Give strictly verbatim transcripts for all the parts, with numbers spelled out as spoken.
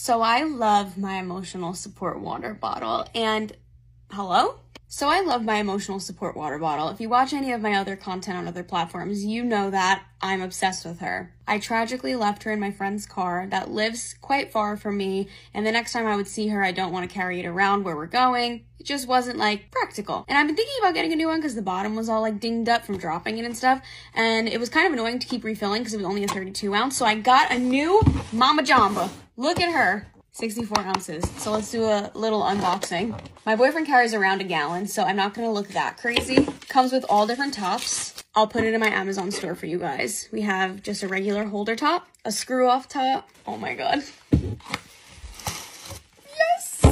So I love my emotional support water bottle and hello? So I love my emotional support water bottle. If you watch any of my other content on other platforms, you know that I'm obsessed with her. I tragically left her in my friend's car that lives quite far from me, and the next time I would see her, I don't want to carry it around where we're going. It just wasn't, like, practical. And I've been thinking about getting a new one because the bottom was all, like, dinged up from dropping it and stuff, and it was kind of annoying to keep refilling because it was only a thirty-two ounce, so I got a new Mama Jamba. Look at her. sixty-four ounces. So let's do a little unboxing. My boyfriend carries around a gallon, so I'm not gonna look that crazy. Comes with all different tops. I'll put it in my Amazon store for you guys. We have just a regular holder top, a screw off top. Oh my God. Yes!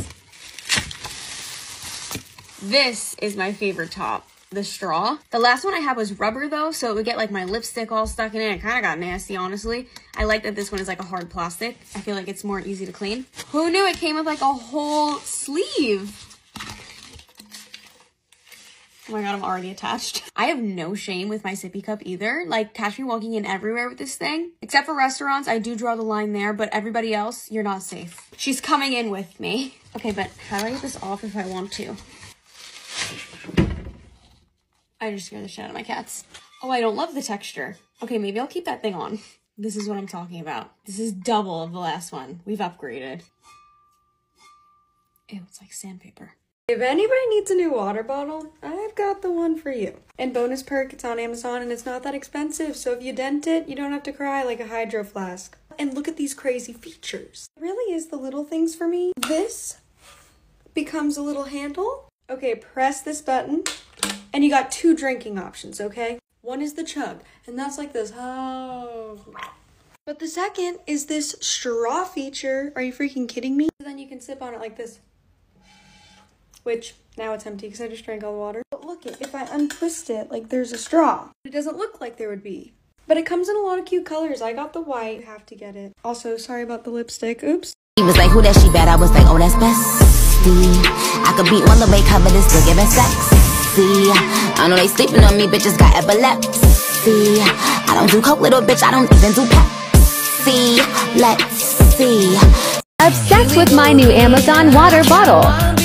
This is my favorite top. The straw. The last one I had was rubber though, so it would get like my lipstick all stuck in it. It kind of got nasty, honestly. I like that this one is like a hard plastic. I feel like it's more easy to clean. Who knew it came with like a whole sleeve? Oh my God, I'm already attached. I have no shame with my sippy cup either. Like, catch me walking in everywhere with this thing. Except for restaurants, I do draw the line there, but everybody else, you're not safe. She's coming in with me. Okay, but how do I get this off if I want to? I just scared the shit out of my cats. Oh, I don't love the texture. Okay, maybe I'll keep that thing on. This is what I'm talking about. This is double of the last one. We've upgraded. Ew, it's like sandpaper. If anybody needs a new water bottle, I've got the one for you. And bonus perk, it's on Amazon and it's not that expensive. So if you dent it, you don't have to cry like a hydro flask. And look at these crazy features. It really is the little things for me. This becomes a little handle. Okay, press this button. And you got two drinking options, okay? One is the chug, and that's like this. Oh. But the second is this straw feature. Are you freaking kidding me? Then you can sip on it like this. Which, now it's empty because I just drank all the water. But look, if I untwist it, like there's a straw. It doesn't look like there would be. But it comes in a lot of cute colors. I got the white. You have to get it. Also, sorry about the lipstick. Oops. He was like, who that she bad? I was like, oh, that's bestie. I could beat one the way cover this, still giving sex. I know they sleeping on me, bitches got epilepsy. I don't do coke, little bitch, I don't even do Pepsi. Let's see. Obsessed with my new Amazon water bottle.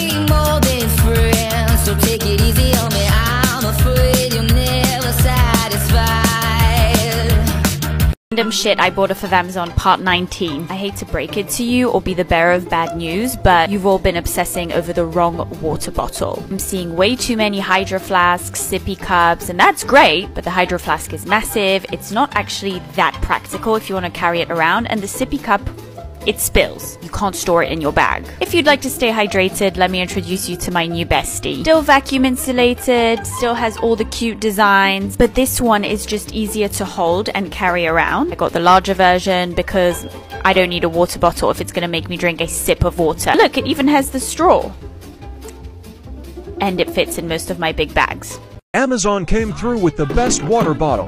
Random shit I bought off of Amazon part nineteen. I hate to break it to you or be the bearer of bad news, but you've all been obsessing over the wrong water bottle. I'm seeing way too many hydro flasks, sippy cups, and that's great, but the hydro flask is massive. It's not actually that practical if you want to carry it around, and the sippy cup, it spills. You can't store it in your bag. If you'd like to stay hydrated, let me introduce you to my new bestie. Still vacuum insulated, still has all the cute designs, but this one is just easier to hold and carry around. I got the larger version because I don't need a water bottle if it's gonna make me drink a sip of water. Look, it even has the straw. And it fits in most of my big bags. Amazon came through with the best water bottle.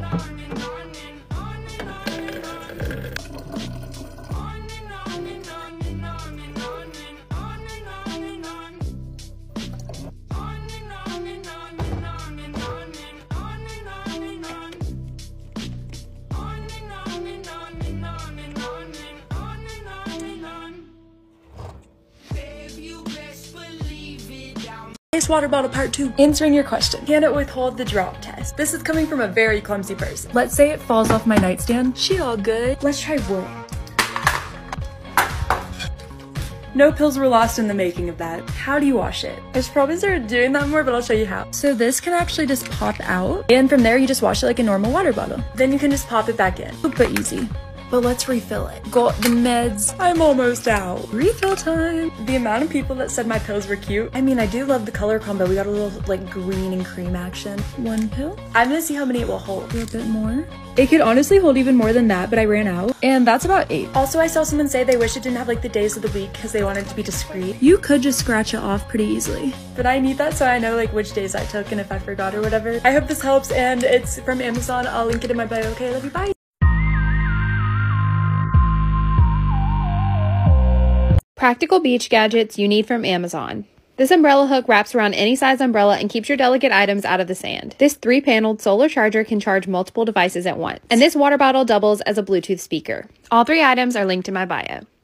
Ice water bottle part two. Answering your question. Can it withhold the drop test? This is coming from a very clumsy person. Let's say it falls off my nightstand. She all good. Let's try wood. No pills were lost in the making of that. How do you wash it? I should probably start doing that more, but I'll show you how. So this can actually just pop out, and from there you just wash it like a normal water bottle. Then you can just pop it back in. But easy. But let's refill it. Got the meds. I'm almost out. Refill time. The amount of people that said my pills were cute. I mean, I do love the color combo. We got a little like green and cream action. One pill. I'm gonna see how many it will hold. A little bit more. It could honestly hold even more than that, but I ran out. And that's about eight. Also, I saw someone say they wish it didn't have like the days of the week because they wanted it to be discreet. You could just scratch it off pretty easily. But I need that so I know like which days I took and if I forgot or whatever. I hope this helps, and it's from Amazon. I'll link it in my bio. Okay, love you, bye. Practical beach gadgets you need from Amazon. This umbrella hook wraps around any size umbrella and keeps your delicate items out of the sand. This three-paneled solar charger can charge multiple devices at once. And this water bottle doubles as a Bluetooth speaker. All three items are linked in my bio.